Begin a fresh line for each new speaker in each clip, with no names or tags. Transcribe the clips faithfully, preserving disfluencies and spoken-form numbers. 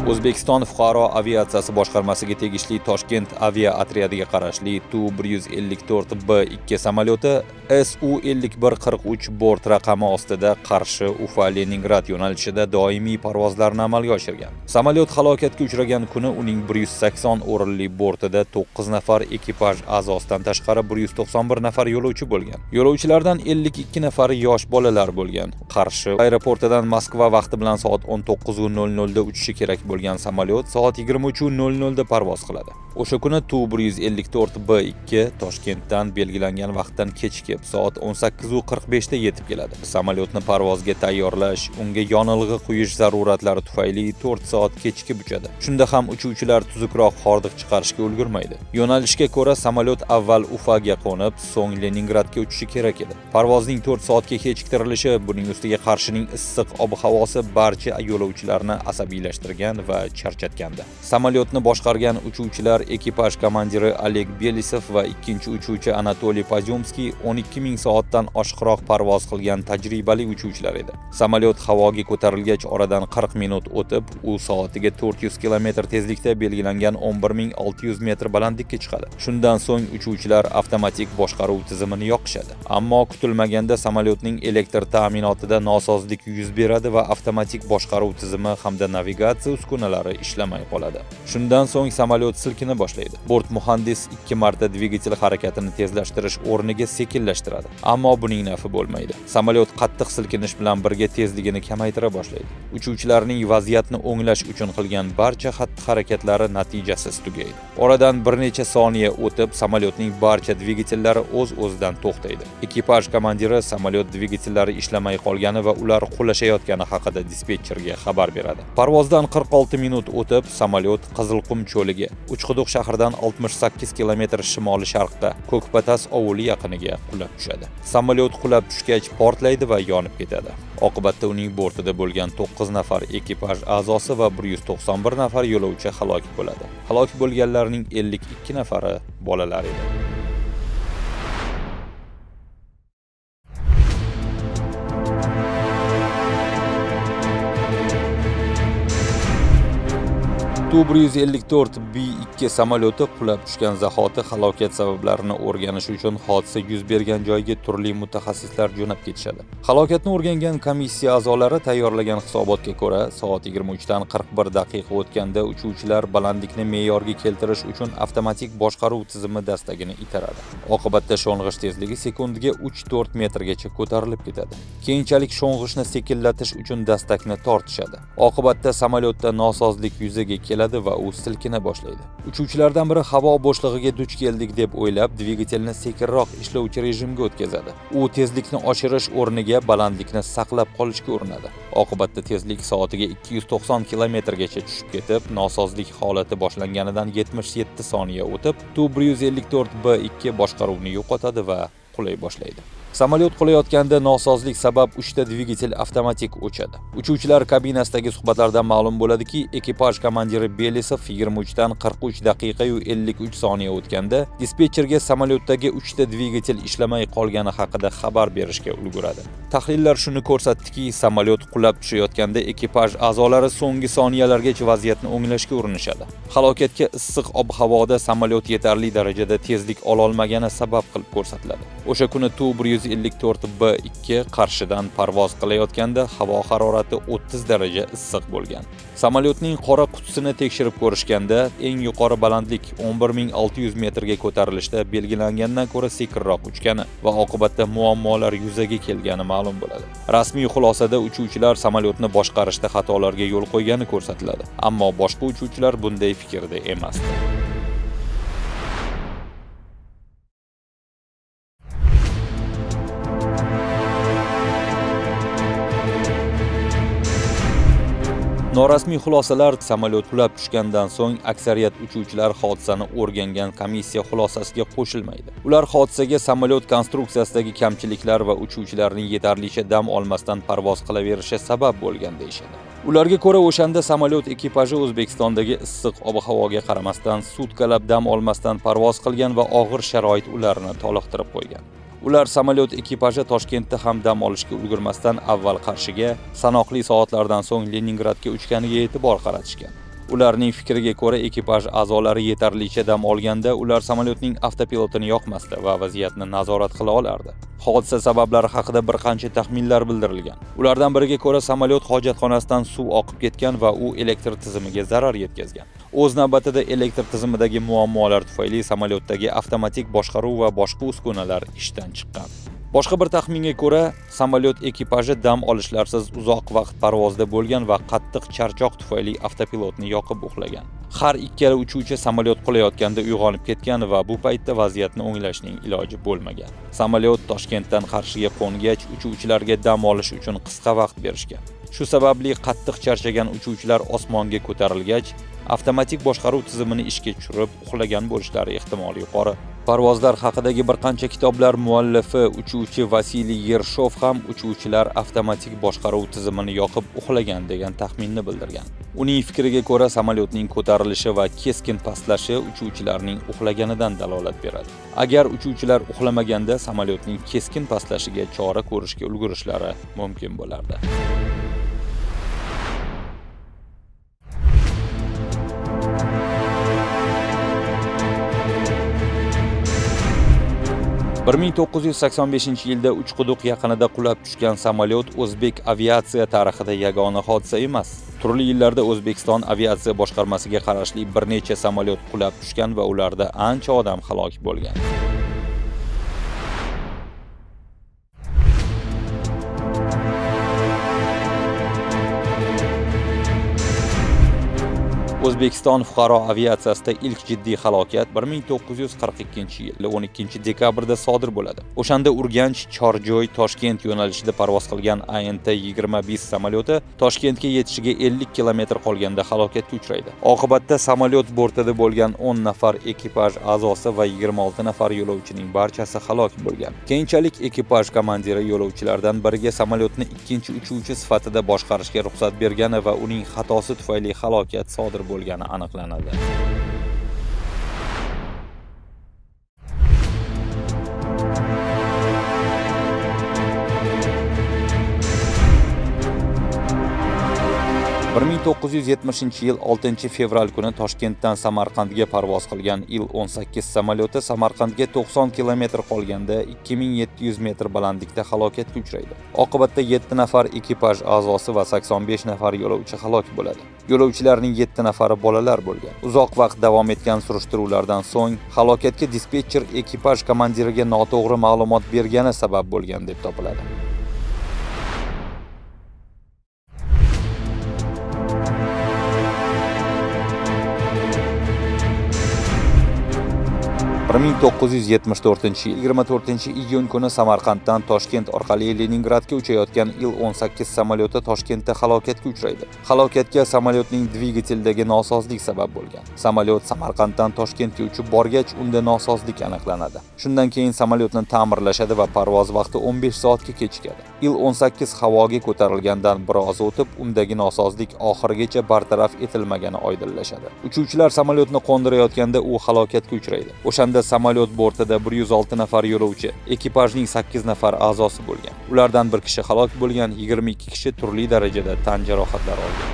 O'zbekiston fuqaro aviatsiyasi boshqarmasiga tegishli Toshkent avia otryadiga qarashli Tu bir yuz ellik to'rt B ikki samolyoti S U ellik bir qirq uch bort raqami ostida Qarshi Ufa Leningrad yo'nalishida doimiy parvozlarni amalga oshirgan. Samolyot halokatga uchragan kuni uning bir yuz sakson o'rinli bortida to'qqiz nafar ekipaj a'zosidan tashqari bir yuz to'qson bir nafar yo'lovchi bo'lgan. Yo'lovchilardan ellik ikki nafari yosh bolalar bo'lgan. Qarshi aeroportidan Moskva vaqti bilan soat o'n to'qqiz nol nol da uchishi kerak bo'lgan samolyot soat yigirma uch nol nol da parvoz qiladi. O'sha kuni Tu bir yuz ellik to'rt B ikki Toshkentdan belgilangan vaqtdan kechikib soat o'n sakkiz qirq besh da yetib keladi. Samolyotni parvozga tayyorlash, unga yonilg'i quyish zaruratlari tufayli to'rt soat kechikib uchadi. Shunda ham uchuvchilar tuzukroq hordiq chiqarishga ulgurmaydi. Yo'nalishga ko'ra samolyot avval Ufaga qo'nib, so'ng Leningradga uchishi kerak edi. Parvozning to'rt soatga kechiktirilishi, buning ustiga Qarshining issiq ob-havosi barcha yo'lovchilarni asabiylashtirgan va charchatgandi. Samolyotni boshqargan uchuvchilar ekipaj komandiri Oleg Belisov va ikkinchi uchuvchi Anatoliy Pozyomskiy o'n ikki ming soatdan oshiqroq parvoz qilgan tajribali uchuvchilar edi. Samolyot havoga ko'tarilgach oradan qirq minut o'tib, u soatiga to'rt yuz kilometr tezlikda belgilangan o'n bir ming olti yuz metr balandlikka chiqadi. Shundan so'ng uchuvchilar avtomatik boshqaruv tizimini yoqishadi. Ammo kutilmaganda samolyotning elektr ta'minotida nosozlik yuz beradi va avtomatik boshqaruv tizimi hamda navigatsiya uskunalari ishlamay qoladi. Shundan so'ng samolyot silkina boshlaydi. Bort muhandis ikki marta dvigatel harakatini tezlashtirish o'rniga sekinlashtiradi. Ammo buning nafi bo'lmaydi. Samolyot qattiq silkinish bilan birga tezligini kamaytira boshlaydi. Uchuvchilarning vaziyatni o'nglash uchun qilgan barcha xatti-harakatlari natijasiz tugaydi. Oradan bir necha soniya o'tib, samolyotning barcha dvigatellari o'z-o'zidan to'xtaydi. Ekipaj komandiri samolyot dvigatellari ishlamay qolgani va ular qulashayotgani haqida dispetcherga xabar beradi. Parvozdan qirq olti minut o'tib, samolyot Qizilqum cho'liga, Uchquduq shahridan oltmish sakkiz kilometr shimoli-sharqda Ko'kpatas ovuli yaqiniga qulab tushadi. Samolyot qulab tushgach portlaydi va yonib ketadi. Oqibatda uning bortida bo'lgan to'qqiz nafar ekipaj a'zosi va bir yuz to'qson bir nafar yo'lovchi halok bo'ladi. Halok bo'lganlarning ellik ikki nafari bolalar edi. Tu bir yuz ellik to'rt B ikki samolyoti qulab tushgan zahoti halokat sabablarini o'rganish uchun hodisa yuz bergan joyga turli mutaxassislar jo'nab ketishadi. Halokatni o'rgangan komissiya a'zolari tayyorlagan hisobotga ko'ra, soat yigirma uch dan qirq bir daqiqa o'tganda uchuvchilar balandlikni me'yorga keltirish uchun avtomatik boshqaruv tizimi dastagini itaradi. Oqibatda sho'ng'ish tezligi sekundiga uch to'rt metrgacha ko'tarilib ketadi. Keyinchalik sho'ng'ishni sekinlatish uchun dastakni tortishadi. Oqibatda samolyotda nosozlik yuzaga keladi va u silkina boshlaydi. Uchuvchilardan biri havo bo'shlig'iga duch keldik deb o'ylab, dvigatelni sekinroq ishlovchi rejimga o'tkazadi. U tezlikni oshirish o'rniga balandlikni saqlab qolishga urinadi. Oqibatda tezlik soatiga ikki yuz to'qson kilometrgacha tushib ketib, nosozlik holati boshlanganidan yetmish yetti soniya o'tib, Tu bir yuz ellik to'rt B ikki boshqaruvni yo'qotadi va qulay boshlaydi. Samolyot qulayotganda nosozlik sabab uchta dvigatel avtomatik o'chadi. Uchuvchilar kabinasidagi suhbatlardan ma'lum bo'ladiki, ekipaj komandiri Belisov yigirma uch dan qirq uch daqiqa va ellik uch soniya o'tganda dispetcherga samolyotdagi uchta dvigatel ishlamay qolgani haqida xabar berishga ulguradi. Tahlillar shuni ko'rsatdiki, samolyot qulab tushayotganda ekipaj a'zolari so'nggi soniyalargacha vaziyatni o'nglashga urinishadi. Halokatga issiq ob-havoda samolyot yetarli darajada tezlik ola olmagani sabab qilib ko'rsatiladi. O'sha kuni Tu bir yuz ellik to'rt B ikki Qarshidan parvoz qilayotganda havo harorati o'ttiz daraja issiq bo'lgan. Samolyotning qora qutisini tekshirib ko'rishganda eng yuqori balandlik o'n bir ming olti yuz metrga ko'tarilishda belgilangandan ko'ra sekinroq uchgani va oqibatda muammolar yuzaga kelgani ma'lum bo'ladi. Rasmiy xulosada uchuvchilar samolyotni boshqarishda xatolarga yo'l qo'ygani ko'rsatiladi, ammo boshqa uchuvchilar bunday fikrda emasdi. Norasmiy xulosalar samolyot qulab tushgandan so'ng aksariyat uchuvchilar hodisani o'rgangan komissiya xulosasiga qo'shilmaydi. Ular hodisaga samolyot konstruksiyasidagi kamchiliklar va uchuvchilarning yetarlicha dam olmasdan parvoz qilaverishi sabab bo'lgan deyishadi. Ularga ko'ra o'shanda samolyot ekipaji O'zbekistondagi issiq ob-havoga qaramasdan sutkalab dam olmasdan parvoz qilgan va og'ir sharoit ularni toliqtirib qo'ygan. Ular samolyot ekipaji Toshkentda ham dam olishga ulgurmasdan avval Qarshiga, sanoqli soatlardan so'ng Leningradga uchganiga e'tibor qaratishgan. Ularning fikriga ko'ra, ekipaj a'zolari yetarlicha dam olganda ular samolyotning avtopilotini yoqmasdi va vaziyatni nazorat qila olardi. Hodisa sabablari haqida bir qancha taxminlar bildirilgan. Ulardan biriga ko'ra, samolyot hojatxonasidan suv oqib ketgan va u elektr tizimiga zarar yetkazgan. O'z navbatida elektr tizimidagi muammolar tufayli samolyotdagi avtomatik boshqaruv va boshqa uskunalar ishdan chiqqan. Boshqa bir taxminga ko'ra, samolyot ekipaji dam olishlarsiz uzoq vaqt parvozda bo'lgan va qattiq charchoq tufayli avtopilotni yoqib uxlagan. Har ikkala uchuvchi samolyot qulayotganda uyg'onib ketgan va bu paytda vaziyatni o'nglashning iloji bo'lmagan. Samolyot Toshkentdan Qarshiga qo'ngach, uchuvchilarga dam olish uchun qisqa vaqt berishgan. Shu sababli qattiq charchagan uchuvchilar osmonga ko'tarilgach, avtomatik boshqaruv tizimini ishga tushirib uxlagan bo'lishlari ehtimoli yuqori. Parvozlar haqidagi bir qancha kitoblar muallifi uchuvchi Vasiliy Yershov ham uchuvchilar avtomatik boshqaruv tizimini yoqib uxlagan degan taxminni bildirgan. Uning fikriga ko'ra, samolyotning ko'tarilishi va keskin pastlashi uchuvchilarning uxlaganidan dalolat beradi. Agar uchuvchilar uxlamaganda samolyotning keskin pastlashiga chora ko'rishga ulgurishlari mumkin bo'lardi. bir ming to'qqiz yuz sakson beshinchi yilda Uchquduq yaqinida qulab tushgan samolyot O'zbek aviatsiya tarixida yagona hodisa emas. Turli yillarda O'zbekiston aviatsiya boshqarmasiga qarashli bir necha samolyot qulab tushgan va ularda ancha odam halok bo'lgan. O'zbekiston fuqaro aviatsiyasida ilk jiddiy halokat bir ming to'qqiz yuz qirq ikkinchi yil o'n ikkinchi dekabrda sodir bo'ladi. O'shanda Urganch, Chorjoy, Toshkent yo'nalishida parvoz qilgan A N T yigirma besh samolyoti Toshkentga yetishiga ellik kilometr qolganda halokatga uchraydi. Oqibatda samolyot bortida bo'lgan o'n nafar ekipaj a'zosi va yigirma olti nafar yo'lovchining barchasi halok bo'lgan. Keyinchalik ekipaj komandiri yo'lovchilardan biriga samolyotni ikkinchi uchuvchi sifatida boshqarishga ruxsat bergani va uning xatosi tufayli halokat sodir bo'lgani aniqlanadi. bir ming to'qqiz yuz yetmishinchi yil oltinchi fevral kuni Toshkentdan Samarqandga parvoz qilgan Il o'n sakkiz samolyoti Samarqandga to'qson kilometr qolganda ikki ming yetti yuz metr balandlikda halokatga uchraydi. Oqibatda yetti nafar ekipaj a'zosi va sakson besh nafar yo'lovchi halok bo'ladi. Yo'lovchilarning yetti nafari bolalar bo'lgan. Uzoq vaqt davom etgan surishtiruvlardan so'ng halokatga dispetcher ekipaj komandiriga noto'g'ri ma'lumot bergani sabab bo'lgan deb topiladi. bir ming to'qqiz yuz yetmish to'rtinchi yil yigirma to'rtinchi iyun kuni Samarqanddan Toshkent orqali Leningradga uchayotgan Il o'n sakkiz samolyoti Toshkentda halokatga uchraydi. Halokatga samolyotning dvigatelidagi nosozlik sabab bo'lgan. Samolyot Samarqanddan Toshkentga uchib borgach, unda nosozlik aniqlanadi. Shundan keyin samolyotni ta'mirlashadi va parvoz vaqti o'n besh soatga kechikadi. Il o'n sakkiz havoga ko'tarilgandan biroz o'tib, undagi nosozlik oxirigacha bartaraf etilmagani oydinlashadi. Uchuvchilar samolyotni qo'ndirayotganda u halokatga uchraydi. O'shanda samolyot bortida bir yuz olti nafar yo'lovchi, ekipajning sakkiz nafar a'zosi bo'lgan. Ulardan bir kishi halok bo'lgan, yigirma ikki kishi turli darajada tan jarohatlari olgan.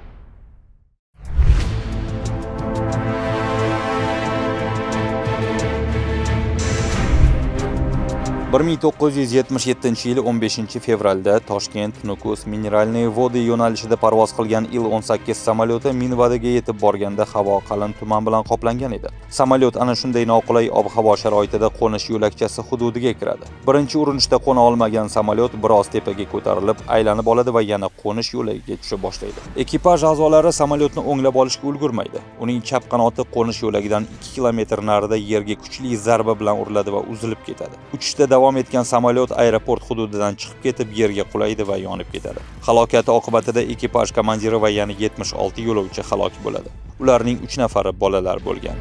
bir ming to'qqiz yuz yetmish yettinchi yil o'n beshinchi fevralda Toshkent, Nukus, Mineralniy vodi yo'nalishida parvoz qilgan Il o'n sakkiz samolyoti Minvadaga yetib borganda havo qalin tuman bilan qoplangan edi. Samolyot ana shunday noqulay ob-havo sharoitida qo'nish yo'lakchasi hududiga kiradi. Birinchi urinishda qo'na olmagan samolyot biroz tepaga ko'tarilib, aylanib oladi va yana qo'nish yo'lagiga tusha boshlaydi. Ekipaj a'zolari samolyotni o'nglab olishga ulgurmaydi. Uning chap qanoti qo'nish yo'lagidan ikki kilometr narida yerga kuchli zarba bilan uriladi va uzilib ketadi. Uchishda davom etgan samolyot aeroport hududidan chiqib ketib yerga qulaydi va yonib ketadi. Halokat oqibatida ekipaj komandiri va yana yetmish olti yo'lovchi halok bo'ladi. Ularning uch nafari bolalar bo'lgan.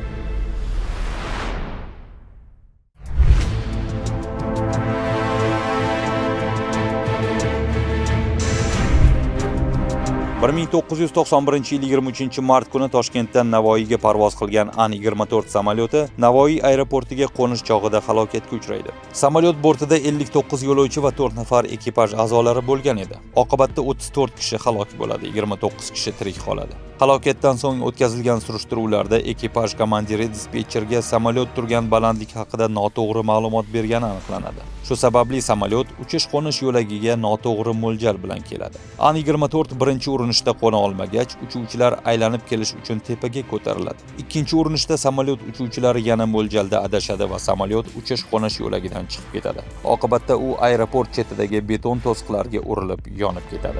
bir ming to'qqiz yuz to'qson birinchi yil yigirma uchinchi mart kuni Toshkentdan Navoiyga parvoz qilgan An yigirma to'rt samolyoti Navoiy aeroportiga qo'nish chog'ida halokatga uchraydi. Samolyot bortida ellik to'qqiz yo'lovchi va to'rt nafar ekipaj a'zolari bo'lgan edi. Oqibatda o'ttiz to'rt kishi halok bo'ladi, yigirma to'qqiz kishi tirik qoladi. Halokatdan so'ng o'tkazilgan surishtiruvlarda ekipaj komandiri dispetcherga samolyot turgan balandlik haqida noto'g'ri ma'lumot bergani aniqlanadi. Shu sababli samolyot uchish-qo'nish yo'lagiga noto'g'ri mo'ljal bilan keladi. An yigirma to'rt birinchi urinishda qo'na olmagach, uchuvchilar aylanib kelish uchun tepaga ko'tariladi. Ikkinchi urinishda samolyot uchuvchilari yana mo'ljalda adashadi va samolyot uchish-qo'nish yo'lagidan chiqib ketadi. Oqibatda u aeroport chetidagi beton to'siqlarga urilib, yonib ketadi.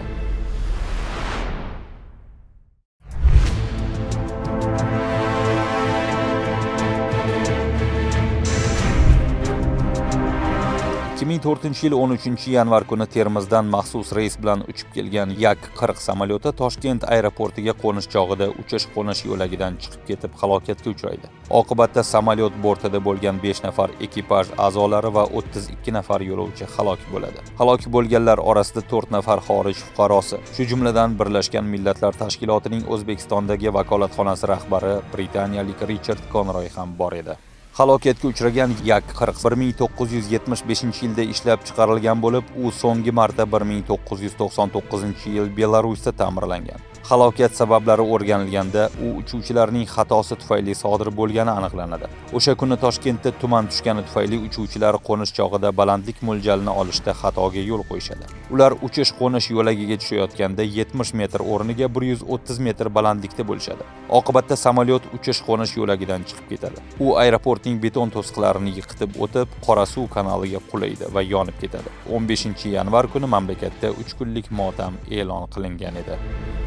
ikki ming to'rtinchi yil o'n uchinchi yanvar kuni Termizdan maxsus reys bilan uchib kelgan Yak qirq samolyoti Toshkent aeroportiga qo'nish chog'ida uchish-qo'nish yo'lagidan chiqib ketib halokatga uchraydi. Oqibatda samolyot bortida bo'lgan besh nafar ekipaj a'zolari va o'ttiz ikki nafar yo'lovchi halok bo'ladi. Halok bo'lganlar orasida to'rt nafar xorij fuqarosi, shu jumladan Birlashgan Millatlar Tashkilotining O'zbekistondagi vakolatxonasi rahbari britaniyalik Richard Conroy ham bor edi. Halokatga uchragan Yak qirq bir ming to'qqiz yuz yetmish beshinchi yilda ishlab chiqarilgan bo'lib, u so'nggi marta bir ming to'qqiz yuz to'qson to'qqizinchi yil Belarusda ta'mirlangan. Halokat sabablari o'rganilganda, u uchuvchilarning xatosi tufayli sodir bo'lgani aniqlanadi. O'sha kuni Toshkentda tuman tushgani tufayli uchuvchilar qo'nish chog'ida balandlik mo'ljalini olishda xatoga yo'l qo'yishadi. Ular uchish-qo'nish yo'lagiga tushayotganda yetmish metr o'rniga bir yuz o'ttiz metr balandlikda bo'lishadi. Oqibatda samolyot uchish-qo'nish yo'lagidan chiqib ketadi. U aeroportning beton to'siqlarini yiqitib o'tib, Qorasuv kanaliga qulaydi va yonib ketadi. o'n beshinchi yanvar kuni mamlakatda uch kunlik motam e'lon qilingan edi.